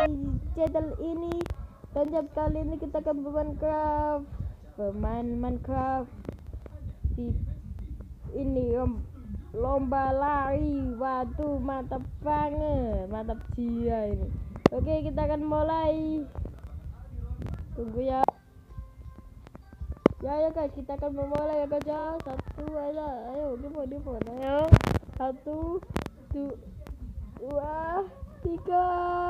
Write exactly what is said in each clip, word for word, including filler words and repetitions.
channel ini. Dan jam kali ini kita akan bermain Minecraft, bermain Minecraft di ini om, lomba lari. Waduh, mantap banget, mantap dia ini. Oke, kita akan mulai. Tunggu ya. Ya ya guys, kita akan memulai ya guys ya. Satu aja, ayo dimulai dimulai. Ayo, satu, du, dua, tiga.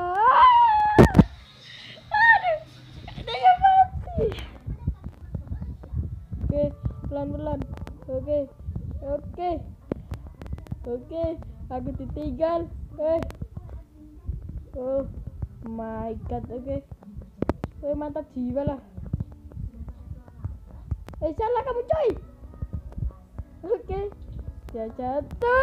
Aduh, dia mati. Oke, pelan pelan. Oke, oke, oke. Aku ditinggal. Eh, oh my god. Oke, eh mantap jiwa lah. Eh salah kamu coy. Oke, dia jatuh.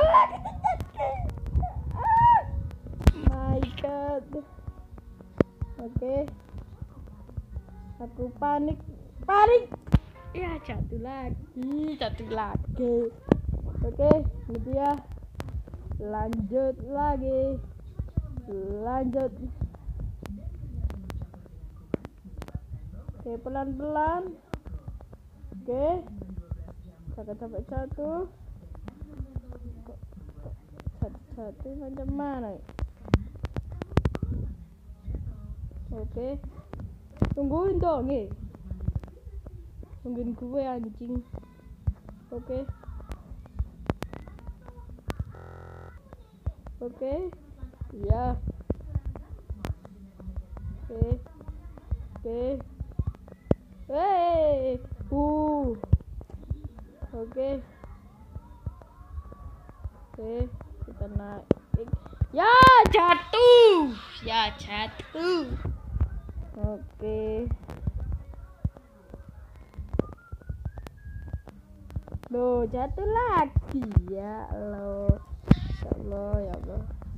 Ah, my god. Oke, aku panik, panik. Ya jatuh lagi, jatuh lagi. Oke, ini dia. Lanjut lagi, lanjut. Oke, pelan pelan. Oke, jangan sampai jatuh. Jatuh macam mana? Oke, tungguin dong nih, tungguin gue anjing. Oke, oke, ya. Oke, oke, hey. Uh, oke, oke, kita naik. Ya jatuh, ya jatuh. Oke, lo jatuh lagi ya lo, ya Allah, ya Allah.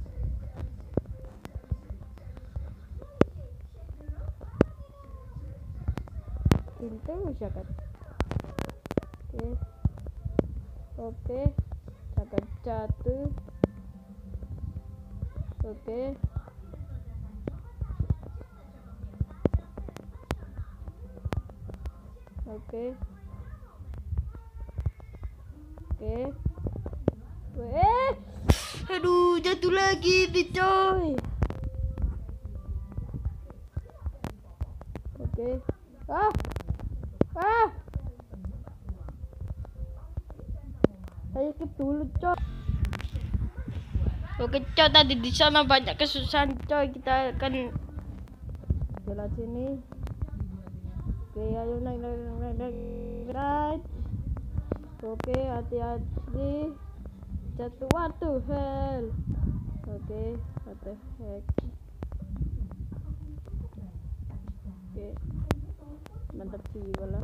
Pintu jangan. Oke, oke, jangan jatuh. Oke, oke, oke. Eh, aduh, jatuh lagi nih coy. Oke, ah, ah. Saya skip dulu coy. Oke coy, tadi di sana banyak kesusahan coy. Kita akan jalan sini. Oke, ayo naik naik naik naik naik. Oke, hati-hati. Jatuh, waduh hell. Oke, what the heck. Oke, mantap jiwa lah.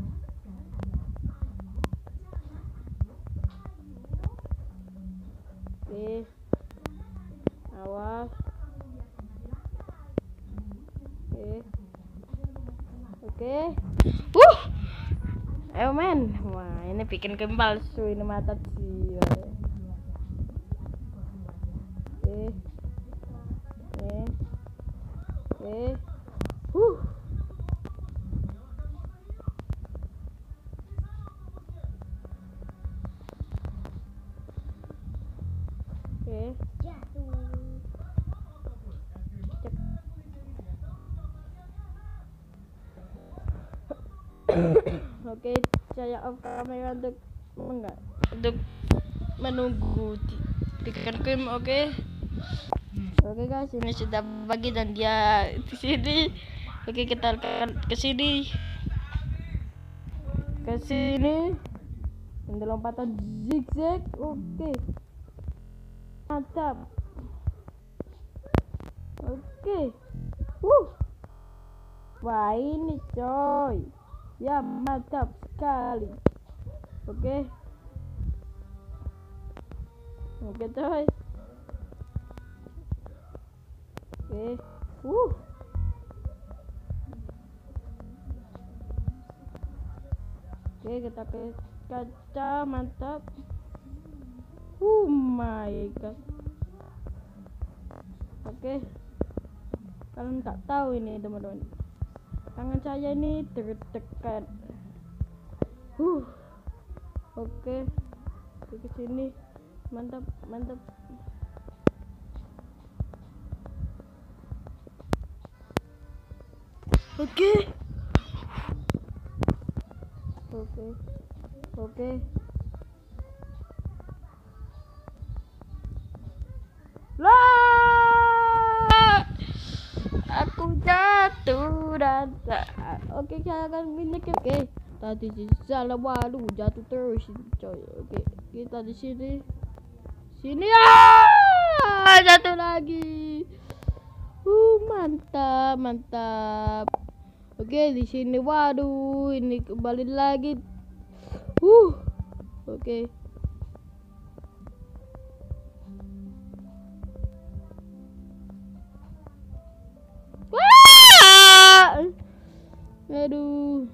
Oke, awas. Oke, oke. Wuh, ayo men. Wah, ini bikin game palsu ini, mata jiwa. Oke, oke, oke. Huh. Oke, oke, saya off kamera untuk enggak untuk menunggu di, di game. Oke, oke guys, ini sudah pagi dan dia di sini. Oke, kita akan ke sini, ke sini. Ini lompatan zigzag. Oke, mantap. Oke, uh, wah ini coy. Ya mantap sekali. Oke, oke coy. Oke, uh, oke kita ke kaca, mantap. Oh my god. Oke, Kalian nggak tahu ini teman-teman, tangan saya ini tertekan. Huh. Oke, ke sini. Mantap, mantap. Oke. Oke. Oke. Lah. Aku jatuh dan oke, saya akan minyak. Oke, tadi di salah, waduh jatuh terus coy. Oke, kita di sini. Sini ah, jatuh lagi. Uh, mantap, mantap. Oke, di sini waduh, ini kembali lagi. Uh. Oke. Wah! Aduh.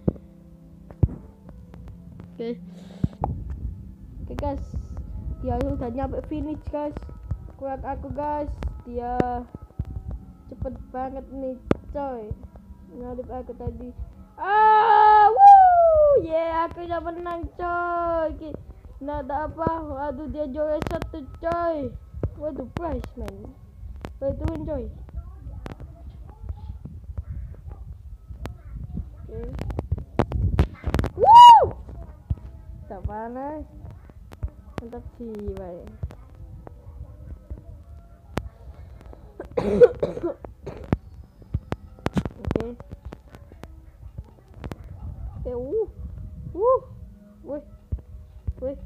Oke. Oke, guys. Dia udah nyampe finish, guys. Kuat aku, guys. Dia cepet banget nih, coy. Nyalip aku tadi. Ah, wuh, yeah, aku udah menang, coy. Nah, ada apa? Waduh, dia juara satu, coy. Waduh, prize, man. Betul, coy. Oke. Wuh, tak panas. Mantap sih, baik. Oke. Oke, uh. Uh. Wih. Wih.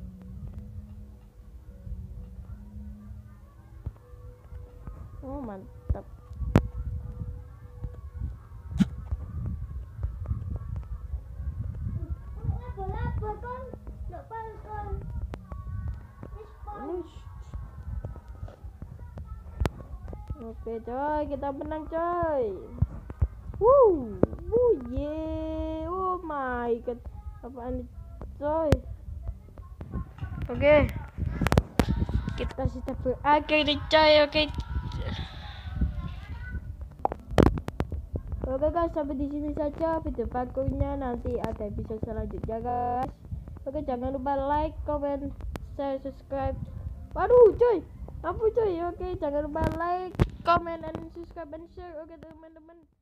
Oh, mantap. Oke, coy, kita menang, coy. Wuh, wuh, yeah. Oh my god, apaan ini, coy? Oke, kita sudah berakhir nih, coy. Oke. Oke guys, sampai di sini saja video parkurnya. Nanti ada episode selanjutnya, guys. Oke, jangan lupa like, comment, share, subscribe. Waduh, coy, apa coy? Oke, jangan lupa like, comment, and subscribe and share. Oke, teman-teman.